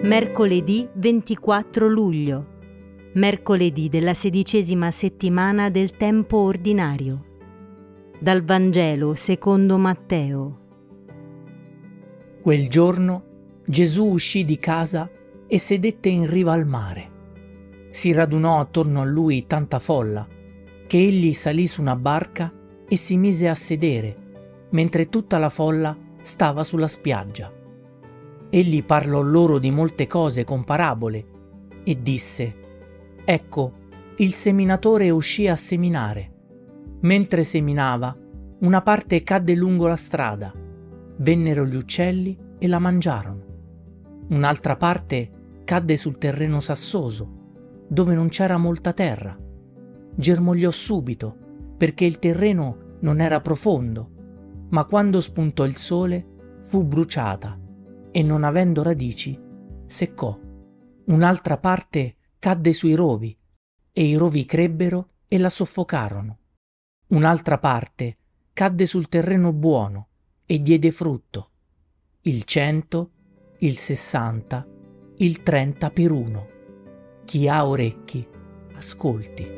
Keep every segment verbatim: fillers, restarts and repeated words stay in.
Mercoledì ventiquattro luglio, mercoledì della sedicesima settimana del tempo ordinario. Dal Vangelo secondo Matteo. Quel giorno Gesù uscì di casa e sedette in riva al mare. Si radunò attorno a lui tanta folla che egli salì su una barca e si mise a sedere, mentre tutta la folla stava sulla spiaggia. Egli parlò loro di molte cose con parabole e disse: «Ecco, il seminatore uscì a seminare. Mentre seminava, una parte cadde lungo la strada. Vennero gli uccelli e la mangiarono. Un'altra parte cadde sul terreno sassoso, dove non c'era molta terra. Germogliò subito, perché il terreno non era profondo, ma quando spuntò il sole fu bruciata e, non avendo radici, seccò. Un'altra parte cadde sui rovi, e i rovi crebbero e la soffocarono. Un'altra parte cadde sul terreno buono e diede frutto, il cento, il sessanta, il trenta per uno. Chi ha orecchi, ascolti».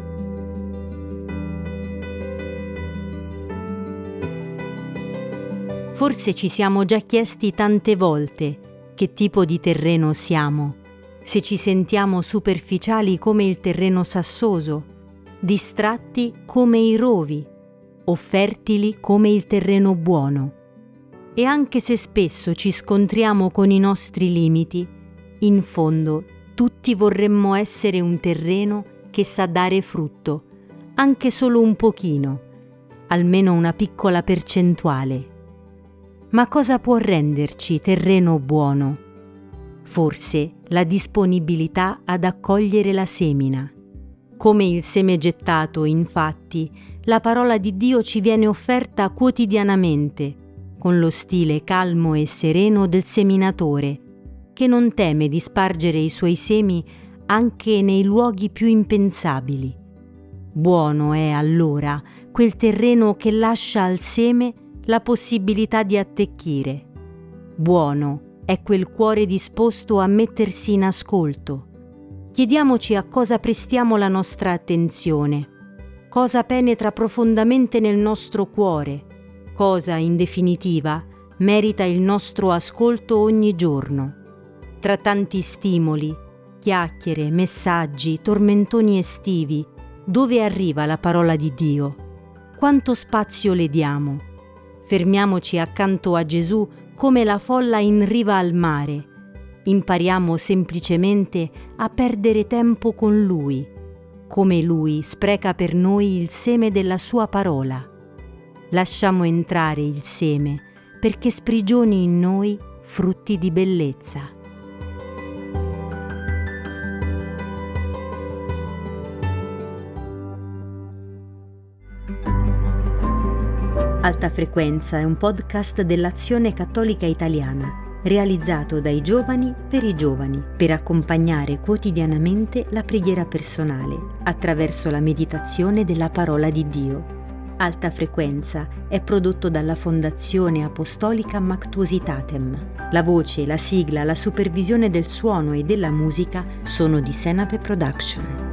Forse ci siamo già chiesti tante volte che tipo di terreno siamo, se ci sentiamo superficiali come il terreno sassoso, distratti come i rovi o fertili come il terreno buono. E anche se spesso ci scontriamo con i nostri limiti, in fondo tutti vorremmo essere un terreno che sa dare frutto, anche solo un pochino, almeno una piccola percentuale. Ma cosa può renderci terreno buono? Forse la disponibilità ad accogliere la semina. Come il seme gettato, infatti, la parola di Dio ci viene offerta quotidianamente, con lo stile calmo e sereno del seminatore, che non teme di spargere i suoi semi anche nei luoghi più impensabili. Buono è allora quel terreno che lascia al seme la possibilità di attecchire. Buono è quel cuore disposto a mettersi in ascolto. Chiediamoci a cosa prestiamo la nostra attenzione, cosa penetra profondamente nel nostro cuore, cosa, in definitiva, merita il nostro ascolto ogni giorno. Tra tanti stimoli, chiacchiere, messaggi, tormentoni estivi, dove arriva la parola di Dio? Quanto spazio le diamo? Fermiamoci accanto a Gesù come la folla in riva al mare. Impariamo semplicemente a perdere tempo con Lui, come Lui spreca per noi il seme della Sua parola. Lasciamo entrare il seme perché sprigioni in noi frutti di bellezza. Alta Frequenza è un podcast dell'Azione Cattolica Italiana, realizzato dai giovani per i giovani, per accompagnare quotidianamente la preghiera personale attraverso la meditazione della parola di Dio. Alta Frequenza è prodotto dalla Fondazione Apostolica Mactuositatem. La voce, la sigla, la supervisione del suono e della musica sono di Senape Production.